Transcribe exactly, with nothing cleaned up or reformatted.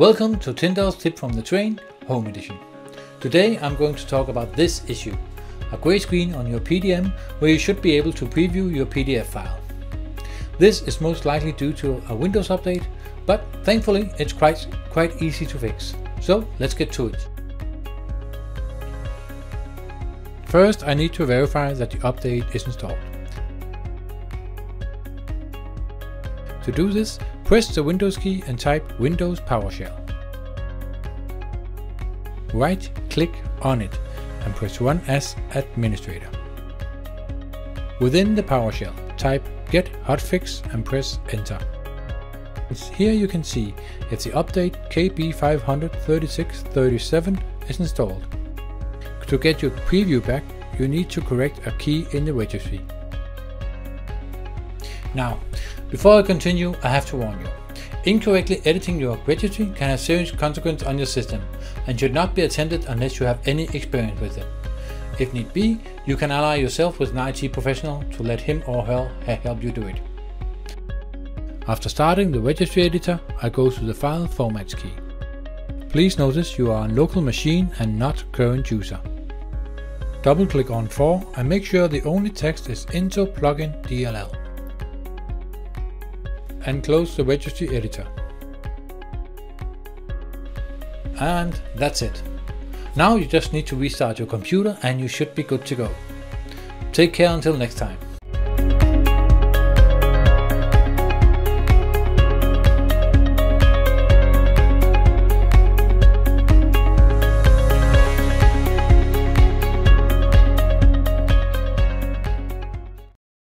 Welcome to Tyndall's Tip from the Train, Home Edition. Today I'm going to talk about this issue, a grey screen on your P D M where you should be able to preview your P D F file. This is most likely due to a Windows update, but thankfully it's quite, quite easy to fix. So let's get to it. First, I need to verify that the update is installed. To do this, press the Windows key and type Windows PowerShell. Right-click on it and press Run as Administrator. Within the PowerShell, type Get Hotfix and press Enter. Here you can see if the update K B five thirty-six thirty-seven is installed. To get your preview back, you need to correct a key in the registry. Now, before I continue, I have to warn you. Incorrectly editing your registry can have serious consequences on your system and should not be attempted unless you have any experience with it. If need be, you can ally yourself with an I T professional to let him or her help you do it. After starting the registry editor, I go to the File Formats key. Please notice you are on local machine and not current user. Double click on For and make sure the only text is Into Plugin D L L. And close the registry editor. And that's it. Now you just need to restart your computer and you should be good to go. Take care until next time.